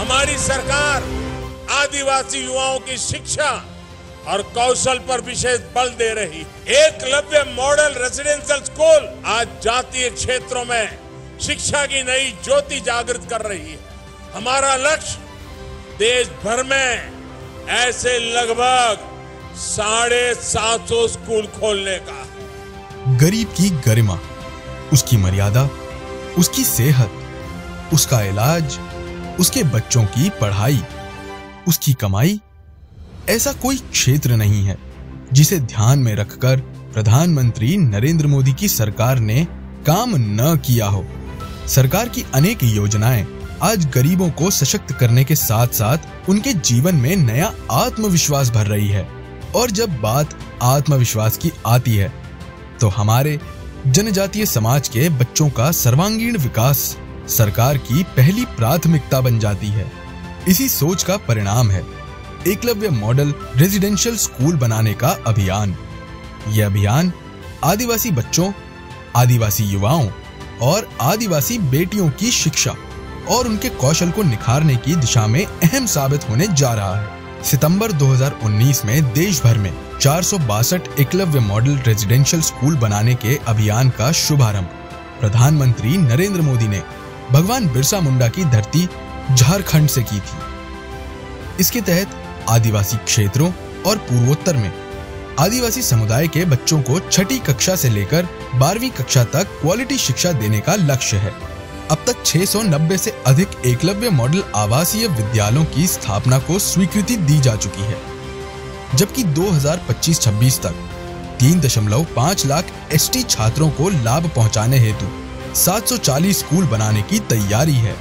हमारी सरकार आदिवासी युवाओं की शिक्षा और कौशल पर विशेष बल दे रही है। एकलव्य मॉडल रेजिडेंशियल स्कूल आज जातीय क्षेत्रों में शिक्षा की नई ज्योति जागृत कर रही है। हमारा लक्ष्य देश भर में ऐसे लगभग 750 स्कूल खोलने का। गरीब की गरिमा, उसकी मर्यादा, उसकी सेहत, उसका इलाज, उसके बच्चों की पढ़ाई, उसकी कमाई, ऐसा कोई क्षेत्र नहीं है जिसे ध्यान में रखकर प्रधानमंत्री नरेंद्र मोदी की सरकार ने काम न किया हो। सरकार की अनेक योजनाएं आज गरीबों को सशक्त करने के साथ साथ उनके जीवन में नया आत्मविश्वास भर रही है। और जब बात आत्मविश्वास की आती है तो हमारे जनजातीय समाज के बच्चों का सर्वांगीण विकास सरकार की पहली प्राथमिकता बन जाती है। इसी सोच का परिणाम है एकलव्य मॉडल रेजिडेंशियल स्कूल बनाने का अभियान। यह अभियान आदिवासी बच्चों, आदिवासी युवाओं और आदिवासी बेटियों की शिक्षा और उनके कौशल को निखारने की दिशा में अहम साबित होने जा रहा है। सितंबर 2019 में देश भर में 462 एकलव्य मॉडल रेजिडेंशियल स्कूल बनाने के अभियान का शुभारंभ प्रधानमंत्री नरेंद्र मोदी ने भगवान बिरसा मुंडा की धरती झारखंड से की थी। इसके तहत आदिवासी क्षेत्रों और पूर्वोत्तर में आदिवासी समुदाय के बच्चों को छठी कक्षा से लेकर 12वीं कक्षा तक क्वालिटी शिक्षा देने का लक्ष्य है। अब तक 690 से अधिक एकलव्य मॉडल आवासीय विद्यालयों की स्थापना को स्वीकृति दी जा चुकी है, जबकि 2025-26 तक 3.5 लाख एसटी छात्रों को लाभ पहुंचाने हेतु 740 स्कूल बनाने की तैयारी है।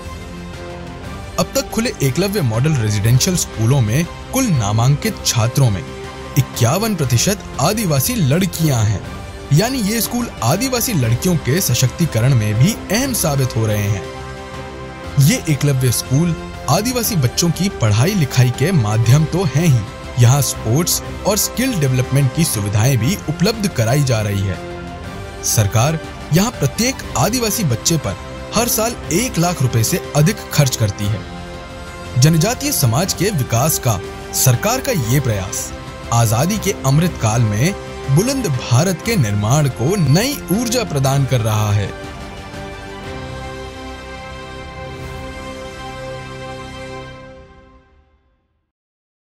अब तक खुले एकलव्य मॉडल रेजिडेंशियल स्कूलों में कुल नामांकित छात्रों में 51% आदिवासी लड़कियां हैं, यानी ये स्कूल आदिवासी लड़कियों के सशक्तिकरण में भी अहम साबित हो रहे हैं। ये एकलव्य स्कूल आदिवासी बच्चों की पढ़ाई लिखाई के माध्यम तो हैं ही, यहाँ स्पोर्ट्स और स्किल डेवलपमेंट की सुविधाएं भी उपलब्ध कराई जा रही है। सरकार यहाँ प्रत्येक आदिवासी बच्चे पर हर साल 1 लाख रुपए से अधिक खर्च करती है। जनजातीय समाज के विकास का सरकार का ये प्रयास आजादी के अमृत काल में बुलंद भारत के निर्माण को नई ऊर्जा प्रदान कर रहा है।